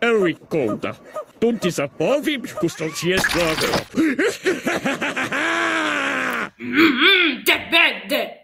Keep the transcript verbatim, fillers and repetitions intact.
ricorda, tutti sapori costano sia strano. Mmm, che vede!